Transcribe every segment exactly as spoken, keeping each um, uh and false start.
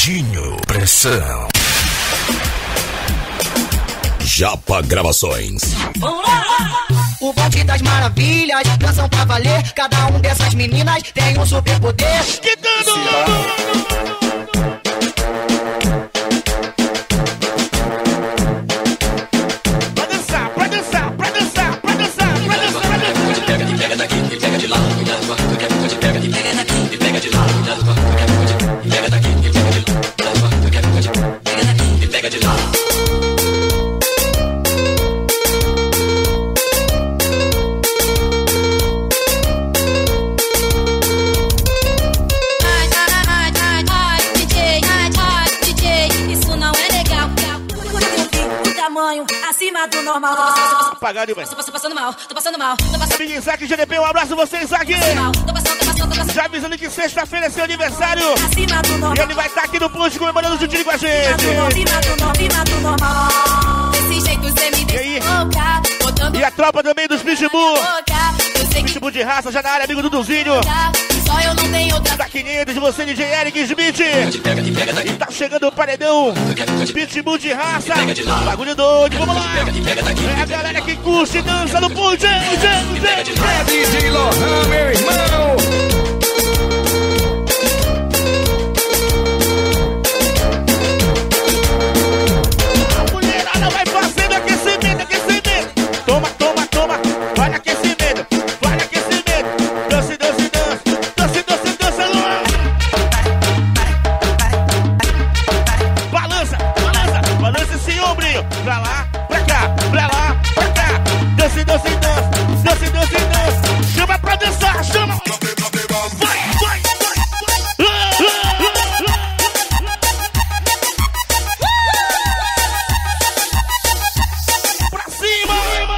Dinho, pressão. Japa Gravações. O bonde das maravilhas, dançam pra valer. Cada um dessas meninas tem um super poder. Pra dançar, pra dançar, pra dançar, pra dançar, pra dançar. Pega de pega daqui, e pega de lá. Pega de pega daqui, e pega de lá. Pega daqui, e pega de lá. Pega daqui, e pega de lá. Acima do normal. Apagado, velho. Tô passando mal, tô passando mal, tô passando Amigo Isaac, G D P, um abraço a você, Isaac. mal. Tô passando, tô passando, tô passando. Já avisando que sexta-feira é seu aniversário. Acima do normal. E ele vai estar aqui no Plus comemorando juntinho com a gente. Acima do normal, acima do normal. Desse jeito cê me deixa louca. Botando E a tropa também dos Pitbull. boca. Eu sei que Pitbull de raça, já na área, amigo do Duzinho. só eu não tenho outra. Da quinhentos, de você, D J Eric Smith. E tá chegando o paredão. Pitbull de raça. Bagulho doido, vamos lá. É a galera que curte e dança no Plus. É D J Lohan, meu irmão. A mulherada vai fazendo aquecimento, aquecimento. Toma, toma, toma. Vai aquecimento, vai aquecimento. Dança, dança, dança. Dança, dança, dança. Balança, balança, balança esse ombrinho. Pra lá, pra cá, pra lá, pra cá. Dança, dança, dança. Dança, dança, dança. Chama pra dançar, chama. Vai, vai, vai. Pra cima.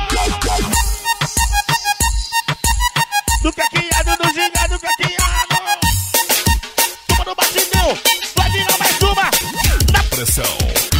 Do caqueado, do gigado, do caqueado. Toma no batidão. Vai virar mais uma. Na Pressão.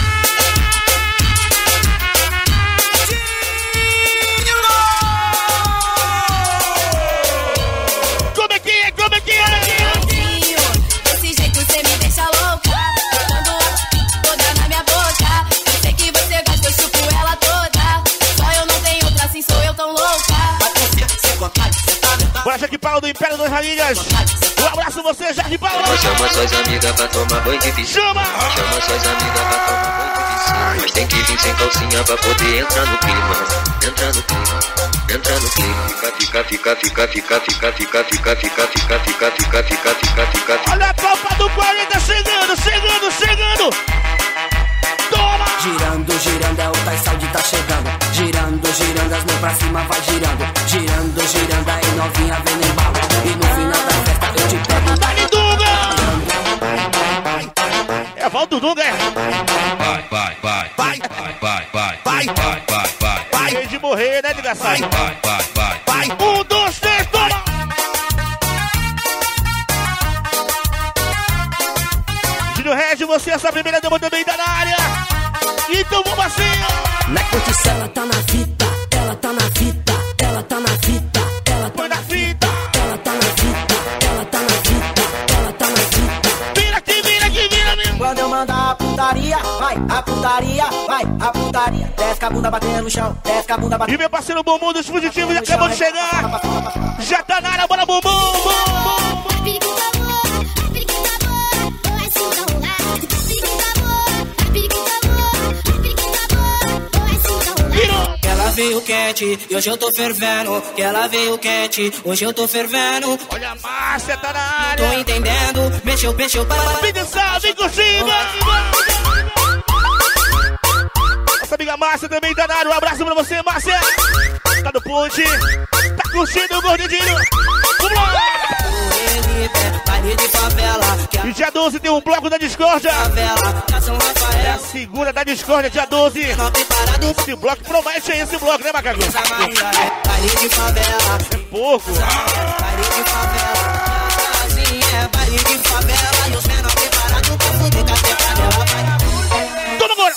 Como é que é? Como é que é? Desse jeito cê me deixa louca. Botando toda na minha boca. Eu sei que você gosta, eu chupo ela toda. Só eu não tenho outra, assim sou eu tão louca. Bora, Jaque Paulo do Império das Rainhas. Um abraço você, Jaque Paulo. Chama suas amigas pra tomar banho de piscina. Chama. Chama suas amigas pra tomar banho de piscina. Mas tem que vir sem calcinha pra poder entrar no clima. Entrar no clima, entrar no clima. Fica, fica, fica, fica, fica, fica, fica, fica, fica, fica, fica, fica, fica, fica, fica. Olha a tropa do quarenta chegando, chegando, chegando. Toma. Girando, girando, é o Tais Saúde tá chegando. Girando, girando, as mãos pra cima vai girando. Girando, girando, aí novinha vem no embalo. E no final da festa eu te pego. Dá-lhe Dunga. É Valdo Dunga, é. Vai, vai, vai. Vai, Vai, vai, vai. vai, Vai, vai, vai. vai. Tem de morrer, né, desgraçado? Vai, vai, vai. Vai. Um, dois, três, toma. Júnior Regis, você, essa primeira dama também tá na área. Então vamos assim, ó. Na curtição ela tá na fita, ela tá na fita, ela tá na fita, ela tá Põe na fita. ela tá na fita, ela tá na fita, ela tá na fita. Vira aqui, vira aqui, vira mesmo. Quando eu mandar a putaria, vai, a putaria, vai, a putaria. Desce com a bunda batendo no chão, desce com a bunda E batendo meu parceiro Bumbum dos Fugitivos acabou de chegar. Já tá na área, bora Bumbum, Bumbum, Bumbum. Virou. Ela veio quente, e hoje eu tô fervendo. Que ela veio quente, hoje eu tô fervendo. Olha a Márcia, tá na Tô área. entendendo, mexeu, mexeu, para. Vem dançar, vem curtir. Nossa amiga Márcia também tá na área. Um abraço pra você, Márcia. Tá no ponte. Tá curtindo o gordinho. Vamos lá. Baile de favela, que a E dia doze tem um bloco da discórdia. favela, da São É a Rafael. segunda da discórdia, dia doze. Não preparado Esse bloco promete aí, esse bloco, né, Macaco? pra Maria. Baile de favela, É pouco. baile de favela. Sozinha, baile de favela. E os menores preparados pra fuder com a tecla. Toma agora.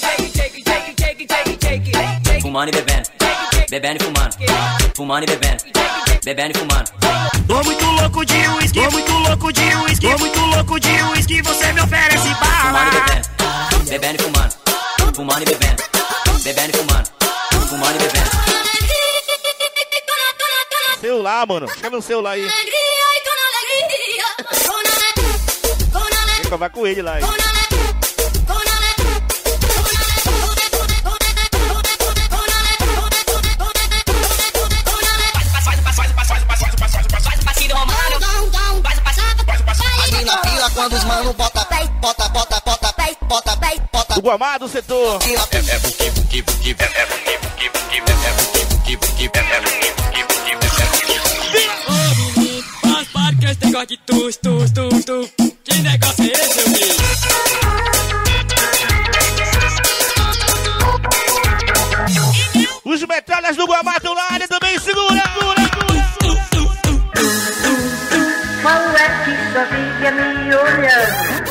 Fumando e bebendo, bebendo e fumando, fumando e bebendo, bebendo e fumando. Tô muito louco de uísque, tô muito louco de uísque, tô muito louco de uísque. Você me oferece bar. lá, mano. Escreve no seu lá aí. Vai com ele lá aí. Quando os mano bota, bota, bota, bota, bota, bota. O Guamá do setor. É buki, buki, buki, é buki, buki, buki, é buki, buki, buki, é buki, buki, buki, faz parte que esse negócio de tu, tu, tu, tu. Que negócio é esse, meu filho? Os metralhas do Guamá estão na área também, segura, segura, segura. Qual é que só fica me olhando?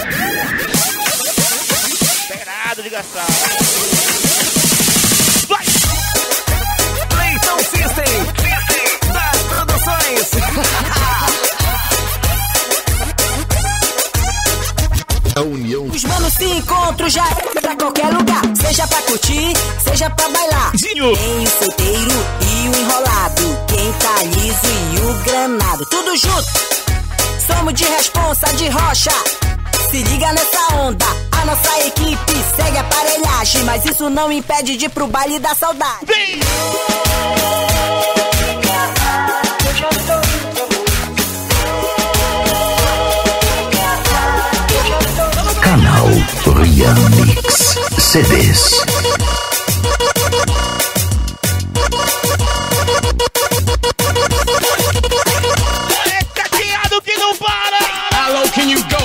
Esperado de gastar. Vai! Clayton System, das produções. A união. Os manos se encontram já pra qualquer lugar. Seja pra curtir, seja pra bailar. Zinho. Tem o solteiro e o enrolado. Quem tá liso e o granado. Tudo junto. Somos de responsa, de rocha. Se liga nessa onda. A nossa equipe segue a aparelhagem, mas isso não impede de ir pro baile da saudade. Vem! Canal Riamix C Ds. Can you go?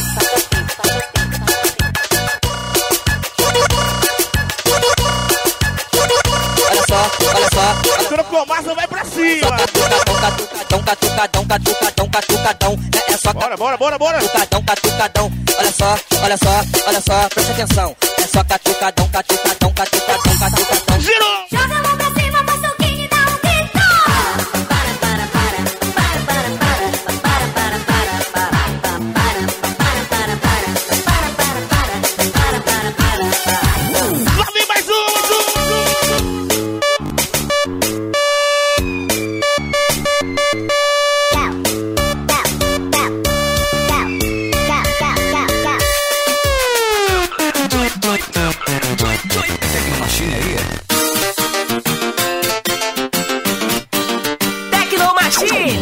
Olha só, olha só. Trocou massa, vai pra cima. Catucadão, catucadão, catucadão, catucadão. É só bora, bora, bora, bora. Catucadão, catucadão. Olha só, olha só, olha só, presta atenção. É só catucadão, catucadão, catucadão, catucadão. Girou! Joga a mão pra cima, faz soquinho e dá um grito. Para, para, para, para, para, para, para, para, para, para, para, para, para, para. Lá vem mais um, mais um, Tecno Machine.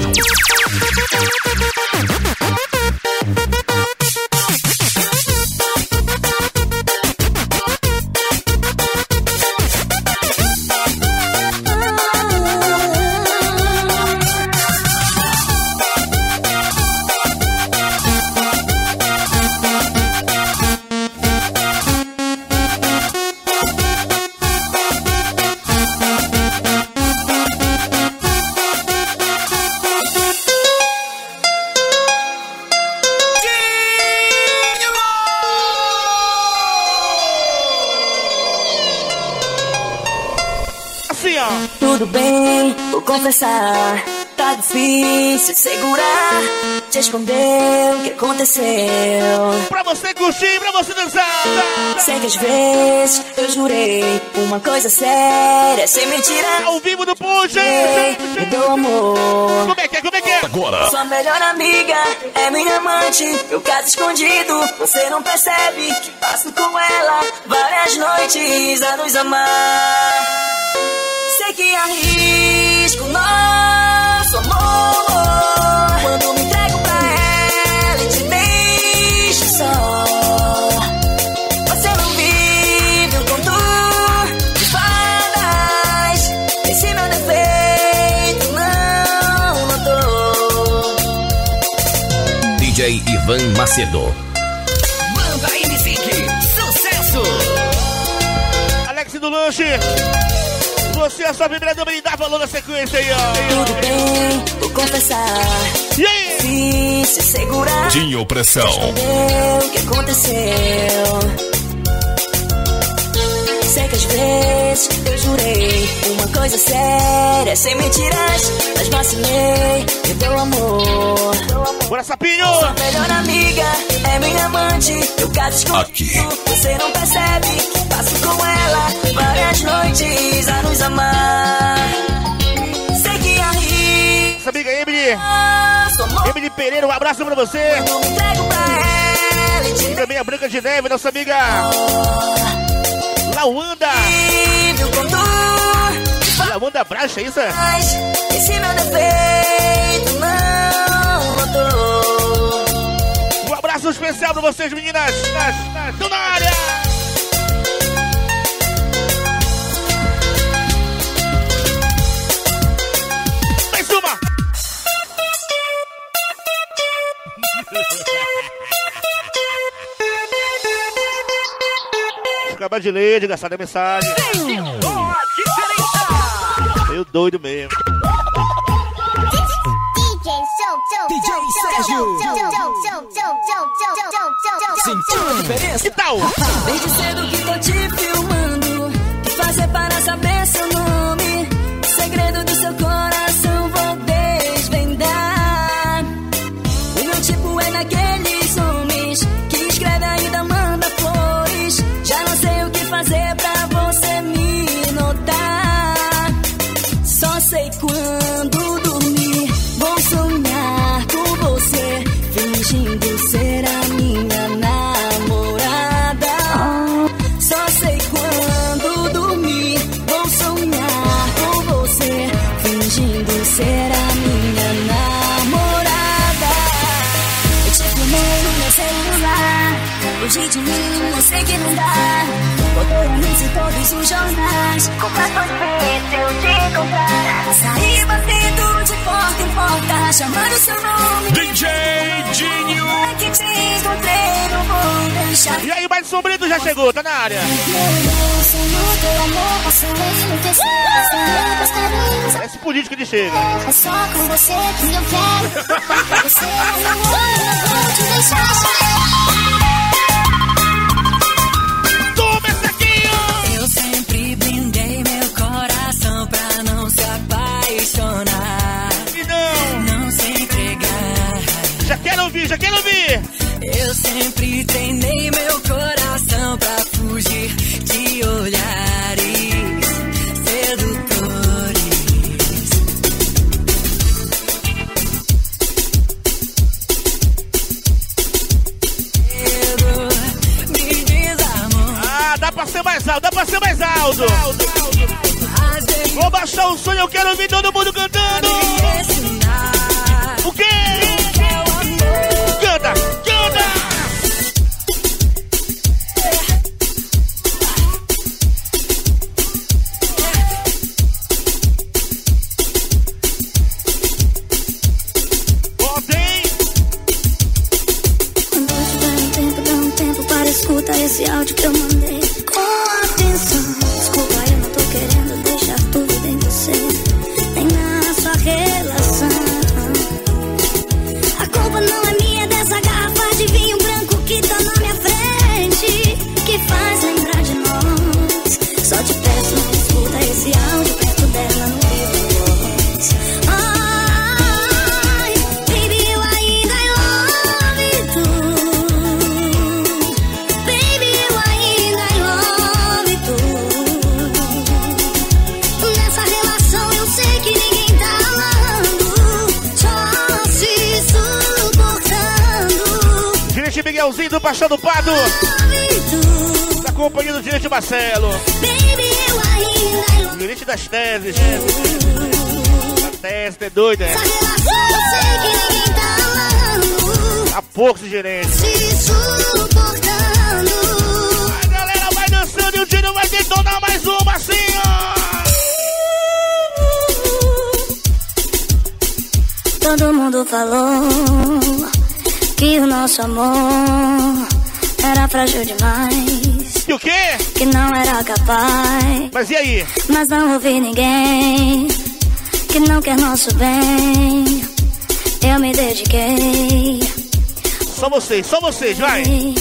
Tudo bem, vou confessar. Tá difícil segurar. Te esconder o que aconteceu. pra você curtir, pra você dançar. Sei que às vezes eu jurei uma coisa séria, sem mentira. Ao vivo do Puxa. Me dou amor. Como é que é, como é que é? Agora. Sua melhor amiga é minha amante. Eu caso escondido, você não percebe que passo com ela várias noites a nos amar. Sei que arrisco nosso amor quando me entrego pra ela e te deixo só. Você não vive um conto de fadas. Esse meu defeito não notou. D J Ivan Macedo. Manda aí, M cinco. Sucesso. Alex do Lanche. Você é só vibrador e dá valor na sequência aí, ó. Tudo bem, vou confessar. E aí? Difícil segurar. Tinha opressão. Esconder o que aconteceu. Sei que às vezes eu jurei uma coisa séria, sem mentiras, mas vacilei. Me deu amor. Bora, Sapinho! Sua melhor amiga é minha amante. Eu caso escondido, Aqui. você não percebe que passo com ela várias noites a nos amar. Sei que arrisco Emily Pereira, um abraço pra você. E também a Branca de Neve, nossa amiga Lawanda. Lawanda Bracha, isso? Esse meu defeito não rodou. Um abraço especial pra vocês, meninas. Tô na área. Mais uma. Acabar de ler, de gastar a mensagem. Meio doido mesmo. D J Sérgio. Sentiu a diferença? Que tal? Desde cedo que tô te filmando, que fazer para saber seu nome. Segredo do seu coração vou desvendar. O meu tipo é daqueles homens que escreve ainda manda flores. Já não sei o que fazer pra você me notar. Só sei quando dormir vou sonhar com você, fingindo ser a minha namorada. Só sei quando dormir vou sonhar com você, fingindo ser a minha namorada. Eu te filmei no meu celular, hoje de mim eu sei que não dá. Botei anúncio em todos os jornais, completo difícil de encontrar. Saí batendo de porta em porta, chamando seu nome. D J Dinho. É que te encontrei, não vou deixar. E aí, mais sombrio já chegou, tá na área. Parece político de chega. É só com você que eu quero. Você não vou te deixar. Toma essa aqui, ó. Eu sempre blindei meu coração pra não se apaixonar. E não. Não se entregar. Já quero ouvir, já quero ouvir. Eu sempre treinei meu coração pra fugir de olhares sedutores. Pedro, me diz amor. Ah, dá pra ser mais alto, dá pra ser mais alto. Vou baixar o som, eu quero ouvir todo mundo cantando. O quê? Canta, canta. Botem. Quando tiver um tempo, dá um tempo para escutar esse áudio que eu mandei. Com atenção, desculpa, eu não tô querendo deixar tudo em você, nem na sua relação. A culpa não é minha, é dessa garrafa de vinho branco que tá na minha frente, que faz lembrar de nós. Só te peço, não escuta esse áudio perto dela no vivo voz. Ai, baby, eu ainda love you. Baby, eu ainda love you. Nessa relação eu sei que ninguém tá amando, só se suportando. Dirente Miguelzinho do Paixão do Pado. Tá acompanhando o Dirente Marcelo. Baby, eu ainda love Dirente das teses. A tese é doida, né? essa relação eu sei que ninguém tá amando, Há poucos gerentes. se suportando. A galera vai dançando e o Dinho vai detonar mais uma assim, ó. Todo mundo falou que o nosso amor era frágil demais, E o quê? que não era capaz. Mas e aí? Mas não ouvi ninguém que não quer nosso bem. Eu me dediquei. Só vocês, só vocês, vai.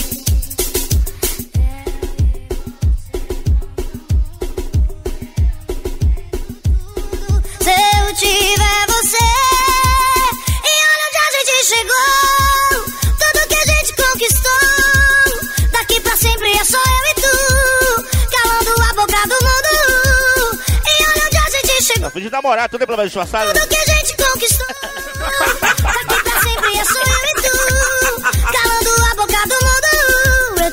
Se eu tiver você, e olha onde a gente chegou. Tudo que a gente conquistou, daqui pra sempre é só eu e tu, calando a boca do mundo. E olha onde a gente chegou. Tá fim de namorar, tudo é pra disfarçar. Tudo que a gente conquistou,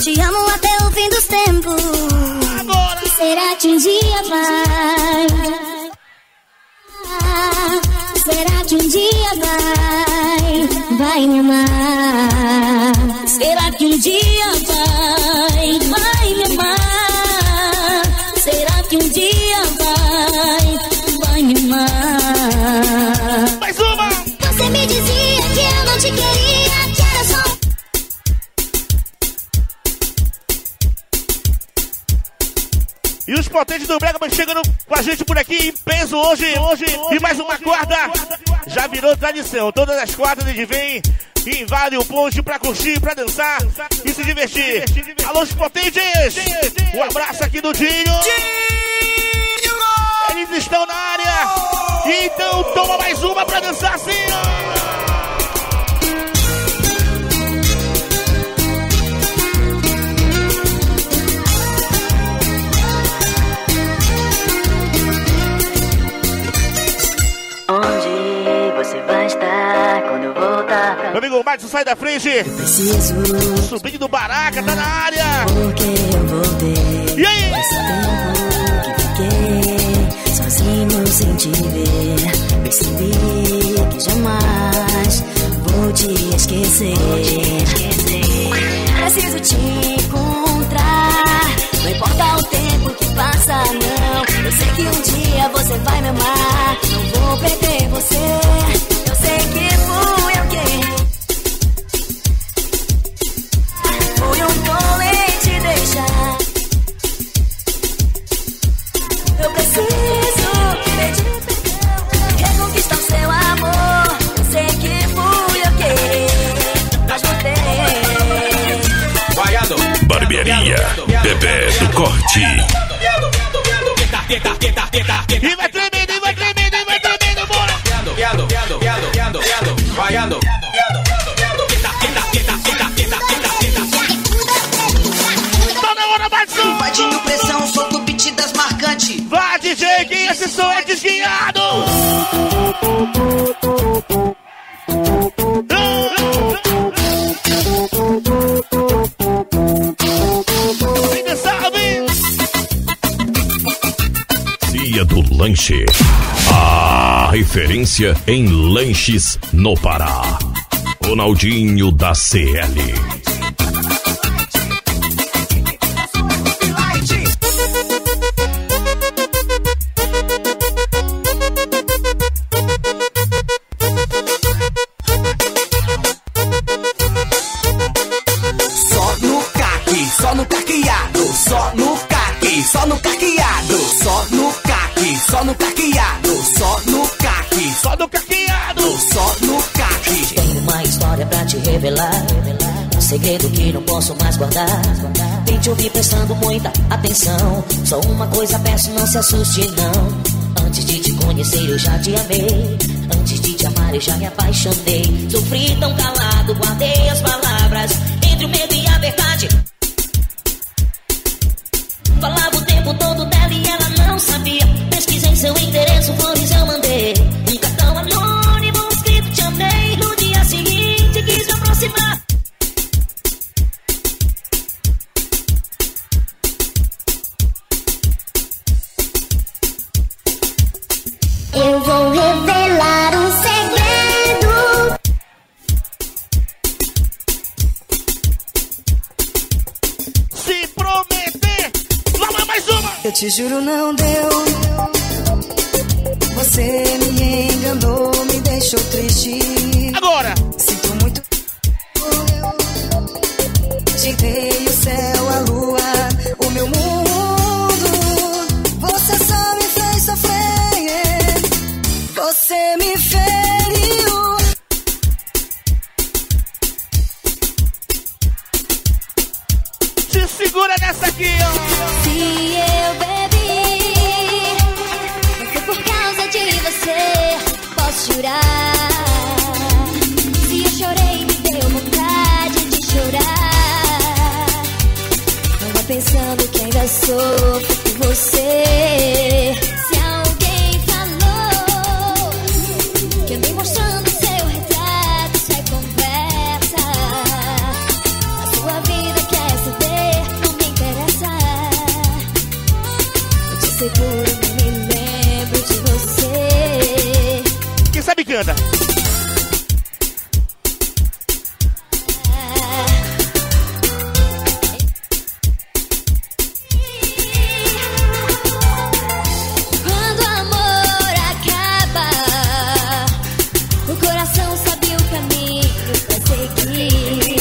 te amo até o fim dos tempos. Agora. Será que um dia vai? Ah, será que um dia vai? Vai me amar? Será que um dia vai? Vai me amar? Será que um dia vai? Vai me amar? Mais uma! Você me dizia que eu não te queria, que era só... E os potentes do Brega chegando com a gente por aqui em peso hoje, hoje, e mais uma quarta. Já virou tradição. Todas as quartas a gente vem e invade o ponte pra curtir, pra dançar e se divertir. Alô, os potentes! Um abraço aqui do Dinho. Eles estão na área. Então toma mais uma pra dançar assim, ó. Onde você vai estar quando eu voltar pra... Meu amigo Marcos, sai da frente. Preciso Subindo do Baraca, tá na área. porque eu voltei. E aí? Esse tempo que fiquei sozinho sem te ver, percebi que jamais vou te esquecer. Preciso te encontrar, não importa o tempo que passa, não. Eu sei que um dia você vai me amar, não vou perder você. Eu sei que fui eu quem fui um tolo em te deixar. Eu preciso pedir perdão, reconquistar o seu amor. Eu sei que fui eu quem mas voltei. Barbearia Bebê do Corte. E vai tremendo, e vai tremendo, e vai tremendo, bora! Tá na hora, Batson! Invadindo pressão, solto o beat das marcantes. Vai, D J, que esse som é desguiado! Vem dançar, vem! Dia do Lanche. A referência em lanches no Pará. Ronaldinho da C L. Só no caque, só no caqueado. Só no caque, só no caqueado. Só no caque, só no caqueado. Só no caque, Só do caqueado! só no caque. Tenho uma história pra te revelar, um segredo que não posso mais guardar. Vem te ouvir prestando muita atenção. Só uma coisa peço, não se assuste não. Antes de te conhecer eu já te amei, antes de te amar eu já me apaixonei. Sofri tão calado, guardei as palavras entre o medo e a verdade. Falava o tempo todo dela e ela não sabia. Pesquisei seu endereço, flores eu mandei. Um cartão anônimo escrito te amei. No dia seguinte quis me aproximar. Eu vou revelar um segredo. Se prometer, lá mais uma! Eu te juro não deu. Você me enganou, me deixou triste. Agora! Sinto muito. Te dei o céu, a lua, o meu mundo. Você só me fez sofrer. Você me feriu. Se segura nessa aqui, ó! Se eu bebi, não foi por causa de você, posso jurar. Se eu chorei, me deu vontade de chorar. Não vá pensando que ainda sofro por você. Se alguém falou que andei mostrando seu retrato, isso é conversa. A sua vida quer saber. canta. Quando o amor acaba, o coração sabe o caminho pra seguir.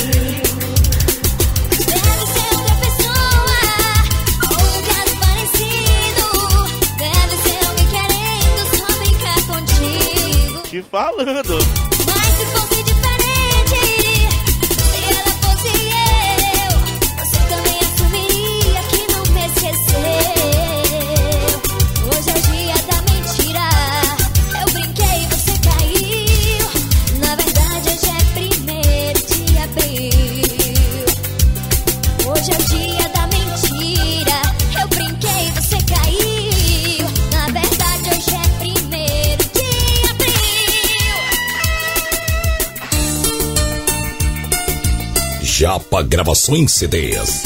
Deve ser outra pessoa, ou um lugar parecido. Deve ser alguém querendo só brincar contigo. Te falando. Mas se fosse diferente, se ela fosse eu, você também assumiria que não me esqueceu. Hoje é o dia da mentira, eu brinquei e você caiu. Na verdade hoje é primeiro de abril. Hoje é o dia da mentira, eu brinquei e você caiu. Na verdade hoje é primeiro de abril. Japa Gravações C Ds.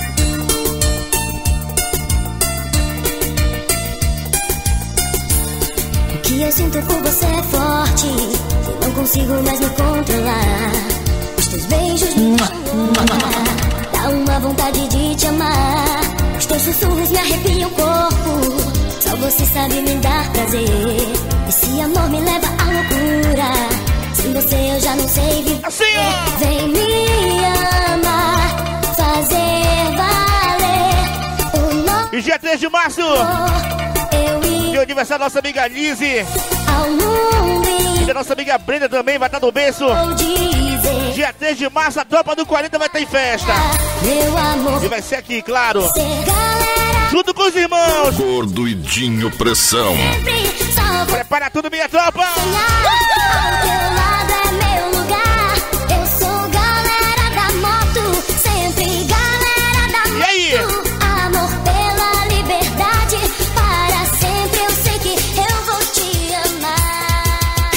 O que eu sinto por você é forte, eu não consigo mais me controlar. Os teus beijos me machucam, dá uma vontade de te amar. Os teus sussurros me arrepiam o corpo, só você sabe me dar prazer. Esse amor me leva à loucura, sem você eu já não sei viver. Assim, ó. Vem me amar, fazer valer o nosso E dia três de março, eu dia ir aniversário da nossa amiga Lizzy. ao mundo E da nossa amiga Brenda também vai estar no berço. e vou dizer: Dia três de março, a tropa do quarenta vai estar em festa. meu amor, E vai ser aqui, claro, ser galera, junto com os irmãos. Gordo e Dinho Pressão. sempre só vou Prepara tudo, minha tropa. sonhar. Ao teu lado é meu lugar, eu sou galera da moto, sempre galera da moto. E aí? Amor pela liberdade, para sempre eu sei que eu vou te amar.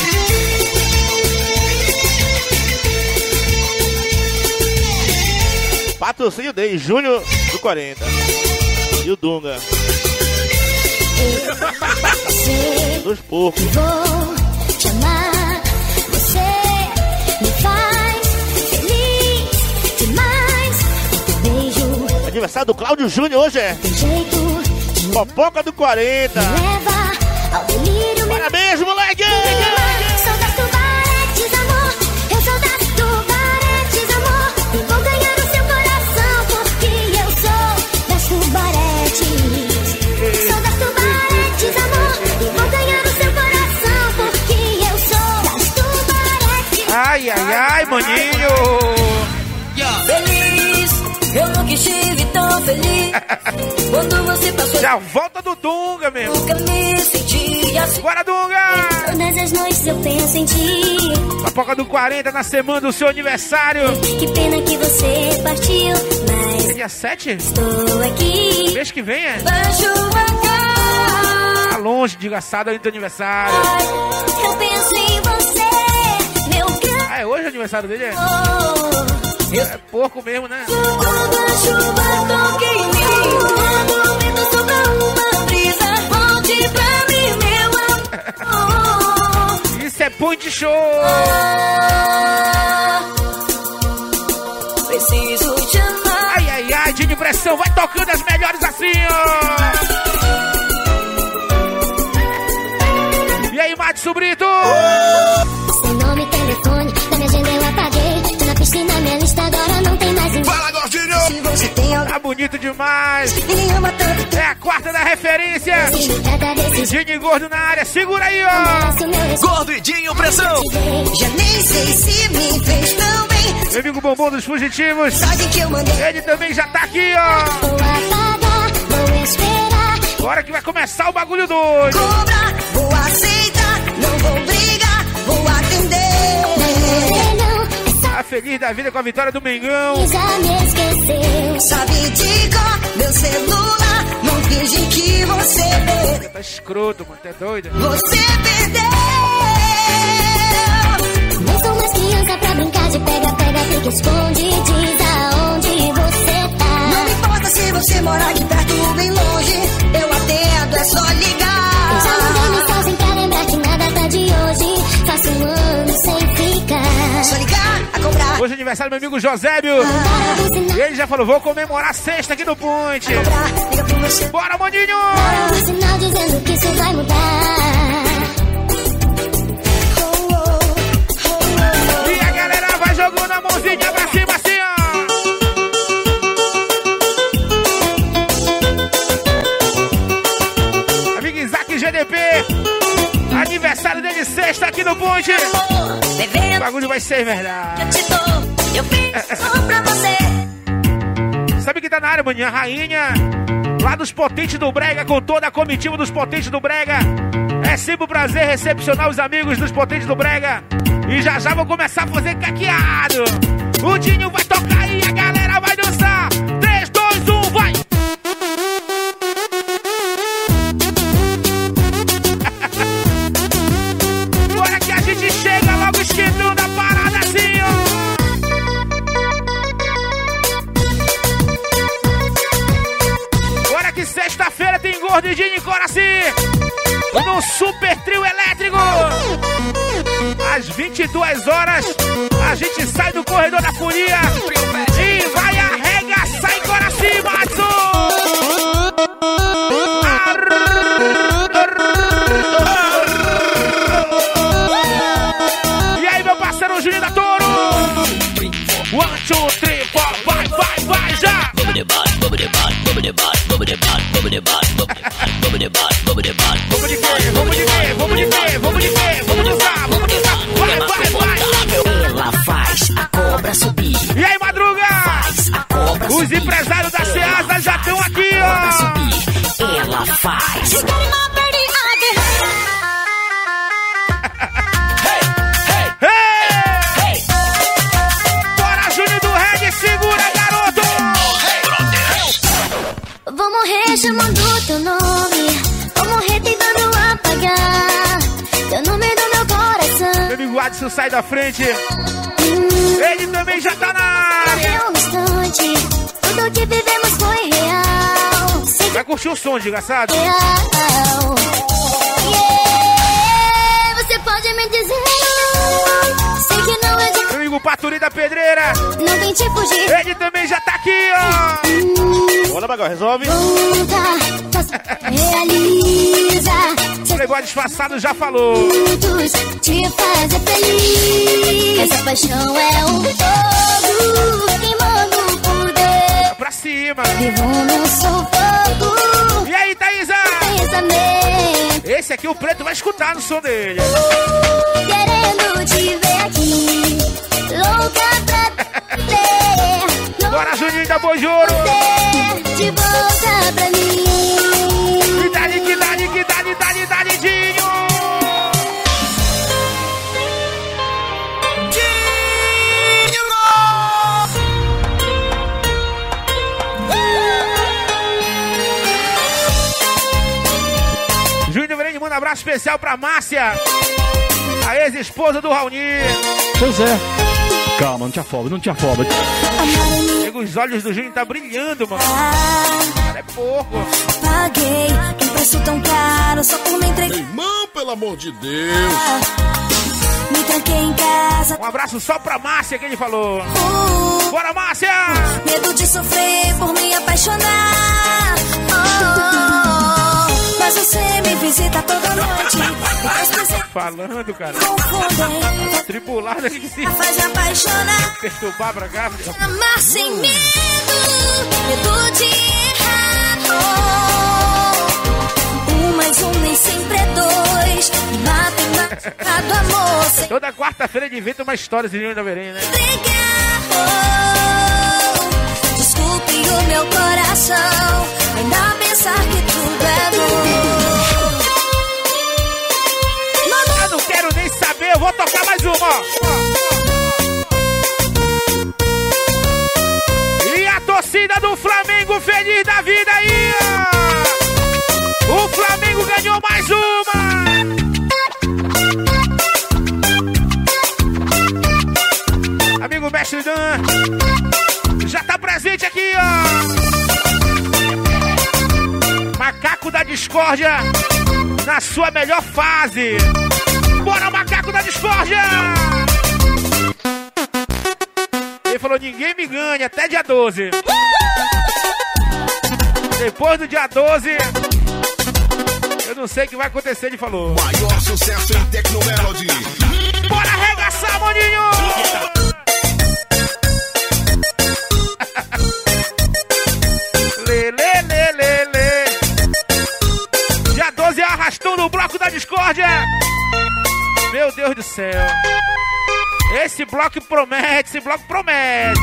Patrocínio dele, Júnior do quarenta. E o Dunga, Sei dos porcos. vou te amar, você me faz feliz demais. Teu beijo Aniversário do Cláudio Júnior hoje é tem jeito de me Popoca do quarenta. leva ao delírio. Me Parabéns, moleque! sou das tubaretes, amor. Eu sou das tubaretes, amor. E vou ganhar o seu coração, porque eu sou das tubaretes. Sou das tubaretes, amor. E vou ganhar o seu coração, porque eu sou das tubaretes. Ai, ai, ai, maninho. Feliz, eu nunca estive tão feliz. Quando você passou, Já volta do Dunga, meu. nunca me senti assim. Bora, Dunga! Todas as noites eu penso em ti. Papoca do quarenta na semana do seu aniversário. Que pena que você partiu, É mas dia sete? estou aqui. Mês que vem, é? Da chuva cai, Tá longe, desgraçado, aí do teu aniversário. Eu penso em você, meu grande Ah, é hoje o aniversário dele? É, amor. é porco mesmo, né? quando a chuva toca em mim, quando o vento sopra uma brisa, volte pra mim, meu amor. Isso é point show! Preciso te amar. Ai, ai, ai, de pressão, vai tocando as melhores assim, ó! E aí, Márcio Brito? Sem nome e telefone, da minha agenda eu apaguei. Tô na piscina, minha lista agora não tem mais ninguém. Fala, Gordinho! Se você tem alguém Tá bonito demais! que me ama tanto, É a quarta da referência! Se me trata desse jeito, Dinho Gordo na área, segura aí, ó! merece o meu respeito. Gordo e Dinho Pressão! já nem sei se me fez tão bem. Meu amigo Bombom dos Fugitivos, Mensagem que eu mandei, ele também já tá aqui, ó! Vou apagar, vou esperar. Agora que vai começar o bagulho doido! cobrar, vou aceitar, não vou brigar, vou atender. Não, Tá feliz da vida com a vitória do Mengão! essa já me esqueceu. Sabe de cor, meu celular, não finge que você perdeu. Tá escroto, mano, tá doido? Você perdeu. Não sou mais criança pra brincar de pega, pega, fica esconde, diz aonde você tá. Não me importa se você mora aqui perto ou bem longe, eu atendo, é só ligar. Eu já mandei mensagem pra lembrar que nada tá de hoje. Faço aniversário do meu amigo Josébio. E ele já falou, vou comemorar sexta aqui no Ponte. Bora, maninho! Um sinal dizendo que isso vai mudar. E a galera vai jogando a mãozinha pra cima assim, ó. Amigo Isaac G D P. Aniversário dele sexta aqui no Ponte. O bagulho vai ser verdade. Eu te dou, eu fiz só pra você. Sabe quem tá na área, maninha? A rainha lá dos Potentes do Brega, com toda a comitiva dos Potentes do Brega. É sempre um prazer recepcionar os amigos dos Potentes do Brega. E já já vou começar a fazer caqueado. O Dinho vai tocar e a galera vai dançar. três, dois, um, vai! Bora que a gente chega logo esquentando a parada assim, ó. Bora que sexta-feira tem Gordidinho em Coraci. No Super Trio Elétrico. Às vinte e duas horas, a gente sai do corredor da folia e vai arregaçar em Coraci, Matsu! E aí, meu parceiro Juninho da Toro? One, two, three, four, vai, vai, vai, já! Vamos de quê? Vamos de quê? Vamos de quê? Vamos de quê? Vamos dançar, vamos dançar! Vai, vai, vai! Ela faz a cobra subir. E aí, Madruga? Faz a cobra Os subir. empresários da Ceasa já estão aqui, Cobra ó! subir. Ela faz. Hey! Bora, Júnior do Reggae, segura, garoto! Vou morrer chamando teu nome. Vou morrer tentando apagar teu nome do meu coração. Meu amigo Adson sai da frente. Ele também já tá na área. Morreu um instante. Tudo que vivemos foi real. Sei que Vai curtir o som, desgraçado. é real. Yeah, você pode me dizer. Sei que não é de. Meu amigo Paturi da Pedreira. Não tente fugir. Ele também já tá aqui, ó. Bora, Bagão, resolve. Volta, faça, realiza. O negócio disfarçado já falou. Juntos te fazer feliz. Essa paixão é um fogo queimando o poder. Pra cima. Vivo meu sufoco. E aí, Thaísa? Pensamento. Esse aqui o preto vai escutar no som dele. Querendo te ver aqui. Louca pra ter. Bora, Juninho da Bojoro. De volta pra mim. Que dali, que dali, que dali, dali, dali, Dinho. Júnior Verene manda um abraço especial pra Márcia, a ex-esposa do Raoni. Pois é. Calma, não te afoba, não te afoba. Os olhos do Júnior tá brilhando, mano. Cara, é pouco. Paguei um preço tão caro só por me entregar. Irmão, pelo amor de Deus. Me tranquei em casa. Um abraço só pra Márcia que ele falou. Uh, Bora, Márcia! Medo de sofrer por me apaixonar. Oh, oh, oh. Mas você me visita toda noite. Falando, cara. Confundem. Tripulada que se Faz me apaixonar. perturbar pra cá. Amar sem medo. Medo de errar. Oh, um mais um nem sempre é dois. Matemática do amor sem Toda quarta-feira ele inventa uma história de Júnior da Verene, né? brigar. Oh, desculpe o meu coração. Ainda pensar que tudo é bom. Eu não quero nem saber, eu vou tocar mais uma, ó. E a torcida do Flamengo feliz da vida aí, ó. O Flamengo ganhou mais uma. Amigo Mestre Dan já tá presente aqui, ó. Macaco da Discórdia na sua melhor fase. Bora, Macaco da Discórdia! falou, ninguém me ganha, até dia doze. Depois do dia doze, eu não sei o que vai acontecer, ele falou. Maior sucesso em Tecnomelody. Bora arregaçar, maninho! lê, lê, lê, lê, lê. Dia doze arrastou no bloco da discórdia. Meu Deus do céu. Esse bloco promete, esse bloco promete.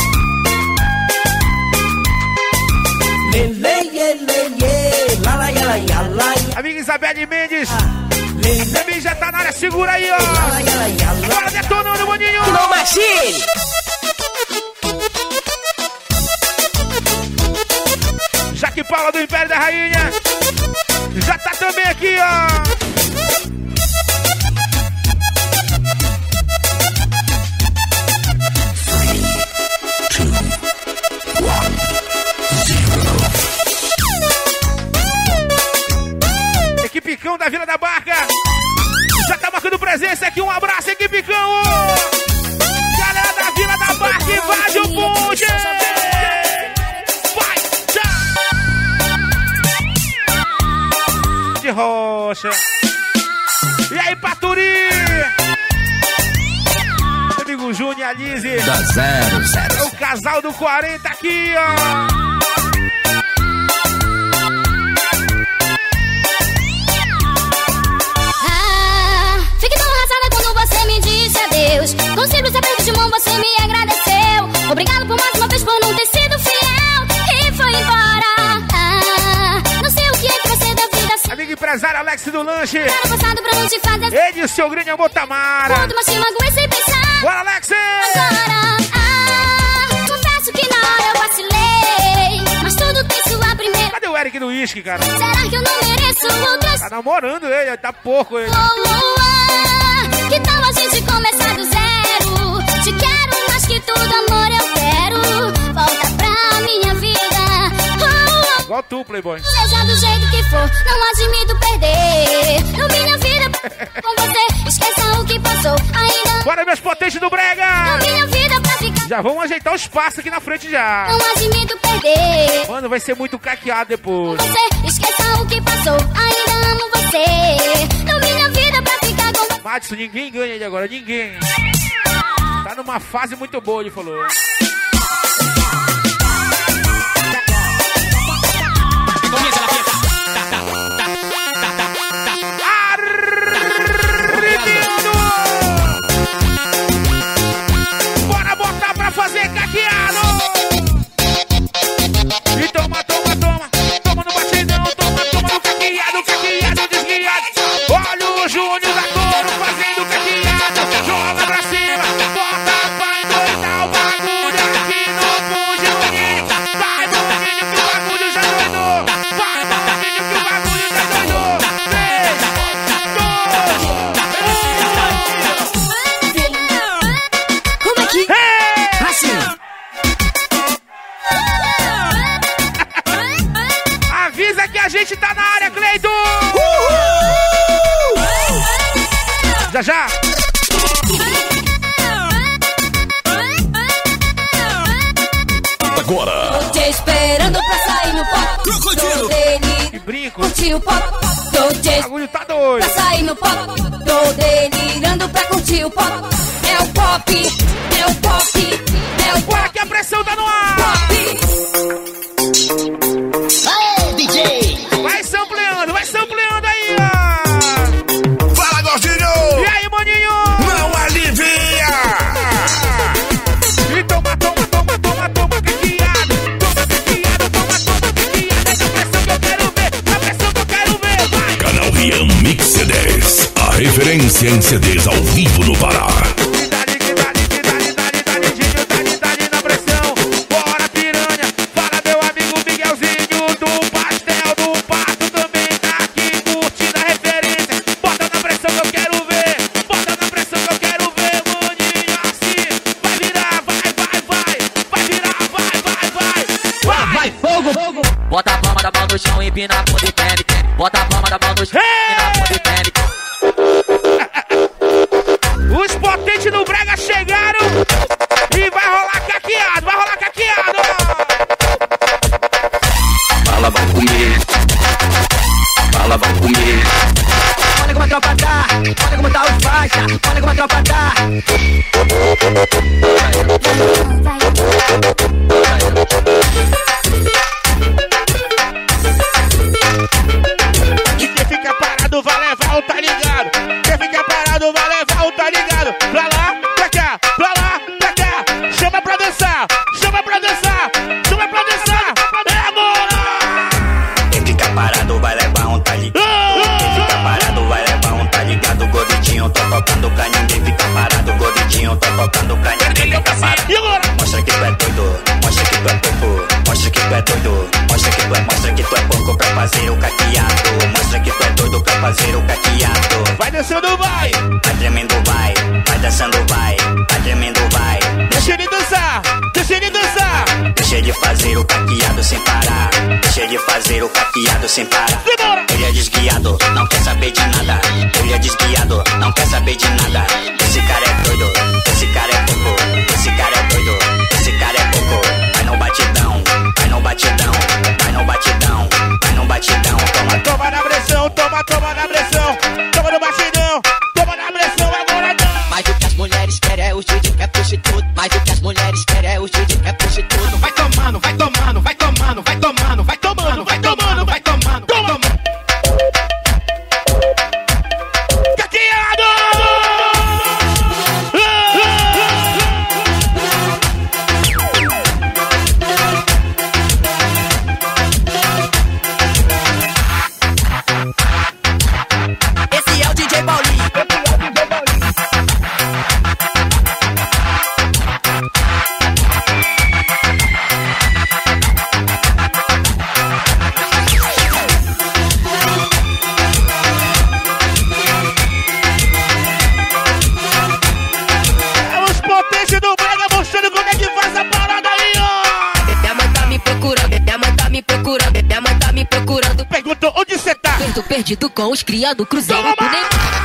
Amiga Isabelle Mendes, também já tá na área, segura aí, ó. Bora detonando, maninho. Não machine. Jaque Paula do Império da Rainha já tá também aqui, ó. Equipe Cão da Vila da Barca já tá marcando presença aqui, um abraço, Equipe Cão. Galera da Vila da Barca, invade o ponte. Vai, tchau. De Rocha. E aí, Paturi? Amigo Júnior e Alize. Da zero, zero. É o casal do quarenta aqui, ó. Com simples aperto de mão você me agradeceu. Obrigado por mais uma vez por não ter sido fiel e foi embora. Ah, não sei o que é que vai ser da vida. Amigo empresário Alex do Lanche. Ano passado pra não te fazer. Ele e o seu grande amor Tamara. Quando mais te magoei sem pensar. Bora, Alex! Agora, ah, confesso que na hora eu vacilei, mas tudo tem sua primeira. Cadê o Eric do Whisky, cara? Será que eu não mereço outras? Tá namorando ele, tá porco ele. Oh, oh, ah, que tal a gente começar do zero? Te quero mais que tudo, amor, eu quero. Volta pra minha vida. Oh, oh. Igual tu, Playboy. Seja do jeito que for, não admito perder. No minha vida com você, esqueça o que passou. Ainda. Bora, meus potentes do Brega! No minha vida pra ficar. Já vamos ajeitar o espaço aqui na frente já. Não admito perder. Mano, vai ser muito caqueado depois. Você, esqueça o que passou. Ainda amo você. No minha vida pra ficar com. Madison, ninguém ganha ele agora, ninguém. Tá numa fase muito boa, ele falou. Comienza la fiesta. Arrepiando! Bora botar pra fazer caqueado! E toma, toma, toma. Toma no batidão, toma, toma no caqueado, caqueado desguiado. Olha o Júnior da Coro fazendo caqueado. Joga pra cima, bota pra endoidar o bagulho aqui no Pugilinho. Vai, Boninho, que o bagulho já doidou. Vai, Boninho, que o bagulho já doidou. três, dois, um. Como é que? Hey! Assim. Avisa que a gente tá na área, Cleiton! Já, já! Agora. Tô te esperando pra sair no pop. Crocodilo. Que brinco! Curtir o pop. Tô te O bagulho tá doido! pra sair no pop. Tô delirando pra curtir o pop. É o pop, é o pop, é o Bora pop. que a pressão tá no ar! Aê, D J. Vai sampleando, vai sampleando aí, ó! Fala, gordinho! E aí, maninho? Não alivia! E toma, toma, toma, toma, toma, caqueado! Toma, caqueado, toma, toma, caqueado! Essa pressão que eu quero ver, a pressão que eu quero ver, vai! Canal Rian Mix C Ds, a referência em C Ds ao vivo no Pará. Que dali, que dali, que dali, dali, dali, Dinho, dali, dali na pressão! Bora, piranha! Fala, meu amigo Miguelzinho do Pastel do Pato também tá aqui curtindo a referência! Bota na pressão que eu quero ver! Bota na pressão que eu quero ver, maninho! Assim! Vai virar, vai, vai, vai! Vai virar, vai, vai, vai! Vai! Fogo, fogo. Bota a palma da mão no chão e empina a bunda e treme. Bota a palma da mão no chão e empina a bunda e treme. Os potentes do Brega chegaram e vai rolar desguiado sem parar. Deixa de fazer o caqueado sem parar. Ele é desguiado, não quer saber de nada. Ele é desguiado, não quer saber de nada. Esse cara é doido, esse cara é pouco. Esse cara é doido, esse cara é pouco. Vai no batidão, vai no batidão, vai no batidão, vai no batidão. Toma, toma na pressão, toma, toma na pressão. Toma no batidão, toma na pressão, agora não. Mas o que as mulheres querem é o Didi que é prostituto. Mas o que as mulheres querem é o Didi que é prostituto. Vai tomando, vai tomando, vai tomando, vai tomando, vai tomando, vai tomando, vai tomando, toma. Caqueado! Esse é o D J Paulinho. Perguntou onde você tá? Eu tô perdido com os criados cruzeiro do nem...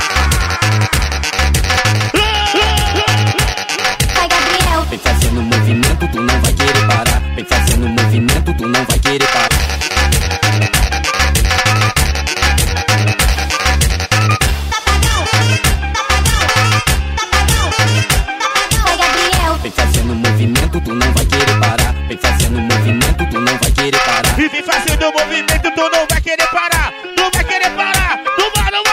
Vai, Gabriel. Vem fazendo movimento, tu não vai querer parar. Vem fazendo movimento, tu não vai querer parar. Vai, Gabriel. Vem fazendo movimento, tu não vai querer parar. Vem fazendo movimento, tu não vai querer parar. E vem fazendo movimento, tu não vai querer parar. Não vai querer parar. Não vai, não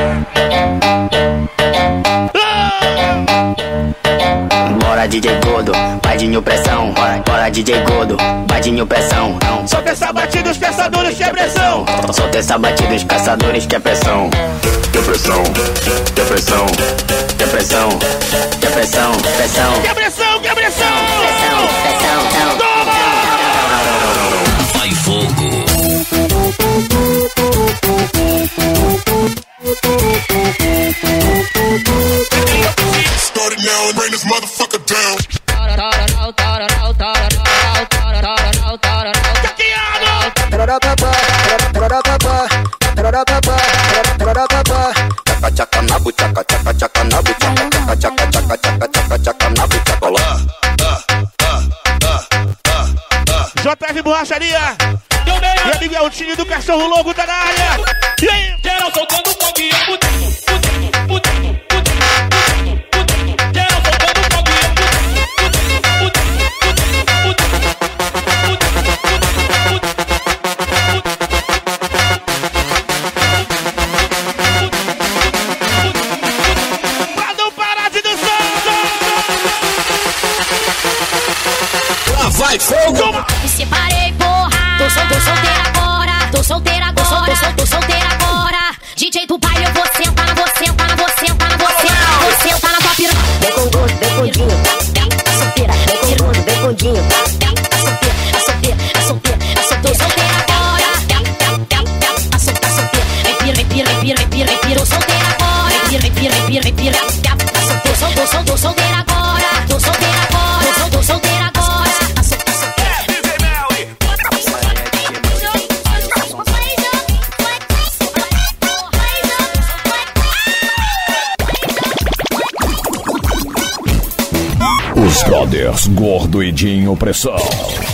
vai. Bora D J Gordo, Badinho pressão. Bora, bora D J Gordo, Badinho pressão. Solta essa batida, os caçadores que é pressão. Solta essa batida, os caçadores que é pressão. Que pressão, que pressão, que pressão, que pressão, pressão. Que pressão, que pressão. Pressão, pressão, pressão. Toma! Vai fogo. Start it now and bring this motherfucker down. Tchaca na buchaca, tchaca tchaca na buchaca, tchaca tchaca tchaca tchaca tchaca tchaca na buchaca. Olá. J F Borracharia. E a Miguel Tini do Cachorro Louco tá na área. E aí? Geral soltando o fogo e eu putando, putando, putando, putando, putando. Geral soltando o fogo e eu putando, putando, putando, Pra não parar de dançar. Lá vai fogo. Me separei, porra. Tô, sol, tô solteira agora. Tô solteira agora. Tô, tô, tô, tô solteira agora. D J do baile, eu vou sentar na você, sentar na você, sentar na você. Você sentar na tua piranha. Vem com gosto, vem com dinho. A solteira, vem com gosto, vem com dinho. A solteira, a solteira, a solteira, a solteira. Tô solteira agora. A solteira, a solteira. Vem pira, vem pira, vem pira, vem pira, vem pira. Tô solteira agora. Vem pira, vem pira, vem pira, vem pira. A solteira, tô, tô, tô, tô solteira agora. Tô solteira agora. Tô, tô solteira agora. A solteira, a solteira. Os Brothers Gordo e Dinho Pressão.